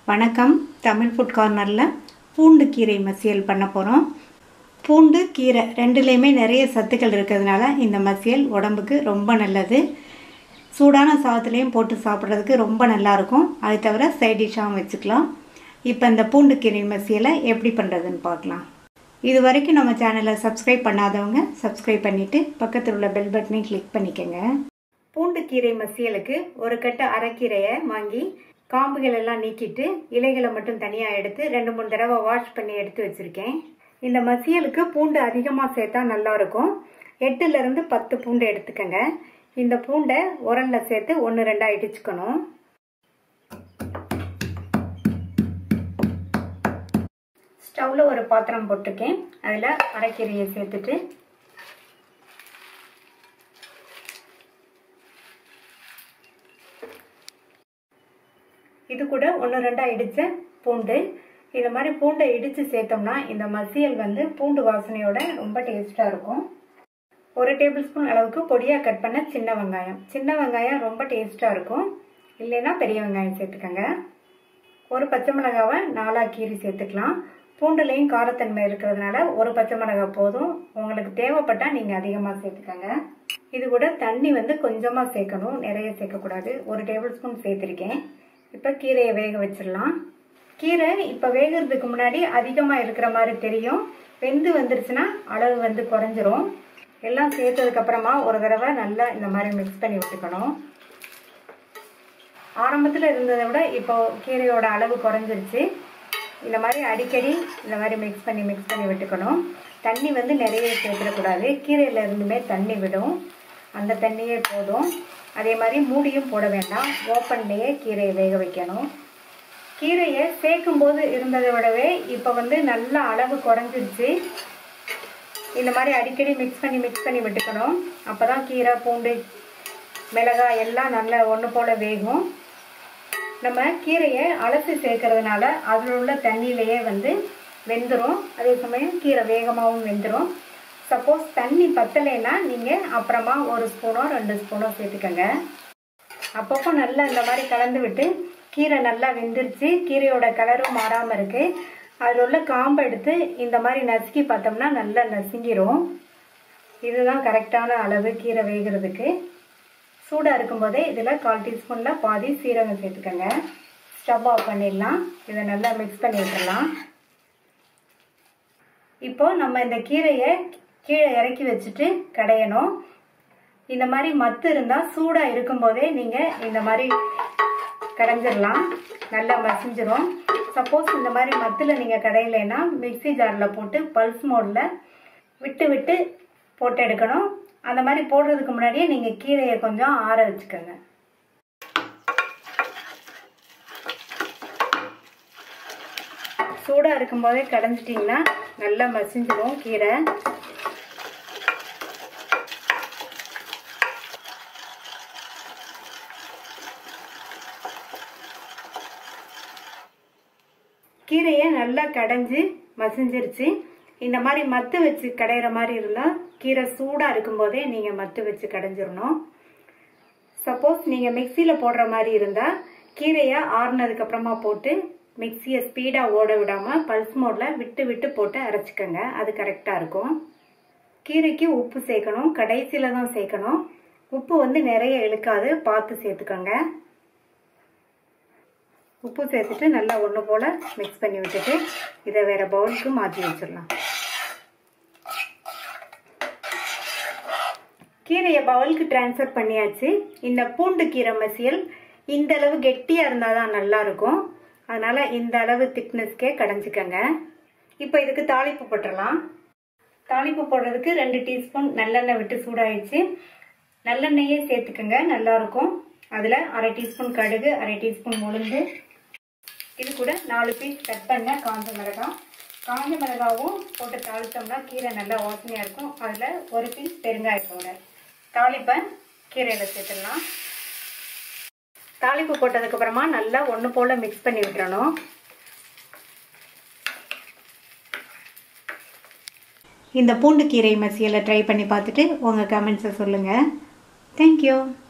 வணக்கம். தமிழ் ஃபுட் கார்னரில் பூண்டு கீரை மசியல் பண்ண போகிறோம். பூண்டு கீரை ரெண்டுலேயுமே நிறைய சத்துக்கள் இருக்கிறதுனால இந்த மசியல் உடம்புக்கு ரொம்ப நல்லது. சூடான சாதத்துலேயும் போட்டு சாப்பிட்றதுக்கு ரொம்ப நல்லாயிருக்கும். அது தவிர சைட் டிஷ்ஷாகவும் வச்சுக்கலாம். இப்போ இந்த பூண்டு கீரை மசியலை எப்படி பண்ணுறதுன்னு பார்க்கலாம். இது வரைக்கும் நம்ம சேனலை சப்ஸ்கிரைப் பண்ணாதவங்க சப்ஸ்கிரைப் பண்ணிவிட்டு பக்கத்தில் உள்ள பெல் பட்டனையும் கிளிக் பண்ணிக்கோங்க. பூண்டு கீரை மசியலுக்கு ஒரு கட்டு அரைக்கீரையை வாங்கி காம்புகள் எல்லாம் நீக்கிட்டு இலைகளை மட்டும் தனியாக எடுத்து 2-3 தடவை வாஷ் பண்ணி எடுத்து வச்சுருக்கேன். இந்த மசியலுக்கு பூண்டு அதிகமாக சேர்த்தா நல்லாயிருக்கும். 8லேருந்து 10 பூண்டு எடுத்துக்கங்க. இந்த பூண்டை உரலில் சேர்த்து 1-2 இடிச்சுக்கணும். ஸ்டவ்வில் ஒரு பாத்திரம் போட்டிருக்கேன். அதில் அரைக்கீரையை சேர்த்துட்டு இது கூட 1-2 இடித்த பூண்டு. இந்த மாதிரி பூண்டை இடித்து சேர்த்தோம்னா இந்த மசியல் பூண்டு வாசனையோட ரொம்ப டேஸ்ட்டாக இருக்கும். 1 டேபிள் ஸ்பூன் அளவுக்கு பொடியாக கட் பண்ண சின்ன வெங்காயம் ரொம்ப டேஸ்ட்டாக இருக்கும். இல்லைன்னா பெரிய வெங்காயம் சேர்த்துக்கோங்க. ஒரு பச்சை மிளகாவை 4 கீறி சேர்த்துக்கலாம். பூண்டுலேயும் காரத்தன்மை இருக்கிறதுனால ஒரு பச்சை மிளகாய் போதும். உங்களுக்கு தேவைப்பட்டால் நீங்கள் அதிகமாக சேர்த்துக்கோங்க. இது கூட தண்ணி கொஞ்சமாக சேர்க்கணும், நிறைய சேர்க்கக்கூடாது. 1 டேபிள் ஸ்பூன் சேர்த்துருக்கேன். இப்போ கீரையை வேக வச்சிடலாம். கீரை இப்போ வேகிறதுக்கு முன்னாடி அதிகமாக இருக்கிற மாதிரி தெரியும். வெந்து வந்துருச்சுன்னா அளவு குறைஞ்சிரும். எல்லாம் சேர்த்ததுக்கப்புறமா ஒரு தடவை நல்லா இந்த மாதிரி மிக்ஸ் பண்ணி விட்டுக்கணும். ஆரம்பத்தில் இருந்ததை விட இப்போ கீரையோட அளவு குறைஞ்சிருச்சு. இந்த மாதிரி அடிக்கடி இந்த மாதிரி மிக்ஸ் பண்ணி விட்டுக்கணும். தண்ணி நிறைய சேர்த்துடக்கூடாது. கீரையில் இருந்துமே தண்ணி விடும், அந்த தண்ணியே போதும். அதே மாதிரி மூடியும் போட வேண்டாம். ஓப்பன்லேயே கீரையை வேக வைக்கணும். கீரையை சேர்க்கும் போது இருந்ததை விடவே இப்போ நல்ல அளவு குறைஞ்சிருச்சு. இந்த மாதிரி அடிக்கடி மிக்ஸ் பண்ணி விட்டுக்கணும். அப்போ தான் கீரை, பூண்டு, மிளகாய் எல்லாம் நல்லா ஒன்று போல் வேகும். நம்ம கீரையை அலசி சேர்க்கறதுனால அதில் உள்ள தண்ணியிலேயே வெந்துடும். அதே சமயம் கீரை வேகமாகவும் வெந்துடும். சப்போஸ் தண்ணி பத்தலைன்னா நீங்கள் அப்புறமா 1 ஸ்பூனோ 2 ஸ்பூனோ சேர்த்துக்கோங்க. அப்பப்போ நல்லா இந்த மாதிரி கலந்து விட்டு கீரை நல்லா வெந்துருச்சு. கீரையோட கலரும் மாறாமல் இருக்குது. அதில் உள்ள காம்பை எடுத்து இந்த மாதிரி நசுக்கி பார்த்தோம்னா நல்லா நசுங்கிரும். இதுதான் கரெக்டான அளவு கீரை வேகிறதுக்கு. சூடாக இருக்கும்போதே இதில் 1/4 டீஸ்பூனில் பாதி சீரகம் சேர்த்துக்கோங்க. ஸ்டவ் ஆஃப் பண்ணிடலாம். இதை நல்லா மிக்ஸ் பண்ணி விட்டுடலாம். இப்போ நம்ம இந்த கீரையை கீழே இறக்கி வச்சுட்டு கடையணும். இந்த மாதிரி மத்து இருந்தால் சூடாக இருக்கும்போதே நீங்கள் இந்த மாதிரி கடைஞ்சிடலாம். நல்லா மசிஞ்சிரும். சப்போஸ் இந்த மாதிரி மத்தில் நீங்கள் கடையிலைன்னா மிக்ஸி ஜாரில் போட்டு பல்ஸ் மோடில் விட்டு போட்டு எடுக்கணும். அந்த மாதிரி போடுறதுக்கு முன்னாடியே நீங்கள் கீரையை கொஞ்சம் ஆற வச்சுக்கோங்க. சூடாக இருக்கும்போதே கடைஞ்சிட்டிங்கன்னா நல்லா மசிஞ்சிடும் கீரை. கீரையை நல்லா கடைஞ்சி மசிஞ்சிருச்சு. இந்த மாதிரி மத்து வச்சு கடையிற மாதிரி இருந்தால் கீரை சூடாக இருக்கும்போதே நீங்கள் மத்து வச்சு கடைஞ்சிடணும். சப்போஸ் நீங்கள் மிக்சியில் போடுற மாதிரி இருந்தால் கீரையை ஆறுனதுக்கப்புறமா போட்டு மிக்சியை ஸ்பீடாக ஓட விடாமல் பல்ஸ் மோடில் விட்டு போட்டு அரைச்சிக்கோங்க. அது கரெக்டாக இருக்கும். கீரைக்கு உப்பு சேர்க்கணும். கடைசியில் தான் சேர்க்கணும். உப்பு நிறைய இழுக்காது, பார்த்து சேர்த்துக்கோங்க. உப்பு சேர்த்துட்டு நல்லா ஒன்று போல் மிக்ஸ் பண்ணி விட்டுட்டு இதை வேறு பவுலுக்கு மாற்றி வச்சிடலாம். கீரையை பவுலுக்கு டிரான்ஸ்ஃபர் பண்ணியாச்சு. இந்த பூண்டு கீரை மசியல் இந்த அளவு கெட்டியாக இருந்தால் தான் நல்லாயிருக்கும். அதனால் இந்த அளவு திக்னஸ்க்கே கடைஞ்சிக்கங்க. இப்போ இதுக்கு தாளிப்பு போட்டுடலாம். தாளிப்பு போடுறதுக்கு 2 டீஸ்பூன் நல்லெண்ணெய் விட்டு சூடாயிடுச்சு. நல்லெண்ணெயே சேர்த்துக்கங்க, நல்லாயிருக்கும். அதில் 1/2 டீஸ்பூன் கடுகு, 1/2 டீஸ்பூன் உளுந்து, இது கூட 4 பீஸ் கட் பண்ண காஞ்ச மிளகாவும் போட்டு தாளித்தோம்னா கீரை நல்லா வாசனையாக இருக்கும். அதில் 1 பீஸ் பெருங்காய பவுடர். தாளிப்பை கீரையில் சேர்த்துடலாம். தாளிப்பு போட்டதுக்கப்புறமா நல்லா ஒன்று போல் மிக்ஸ் பண்ணி விட்டுறணும். இந்த பூண்டு கீரை மசியலை ட்ரை பண்ணி பார்த்துட்டு உங்கள் கமெண்ட்ஸை சொல்லுங்கள். தேங்க்யூ.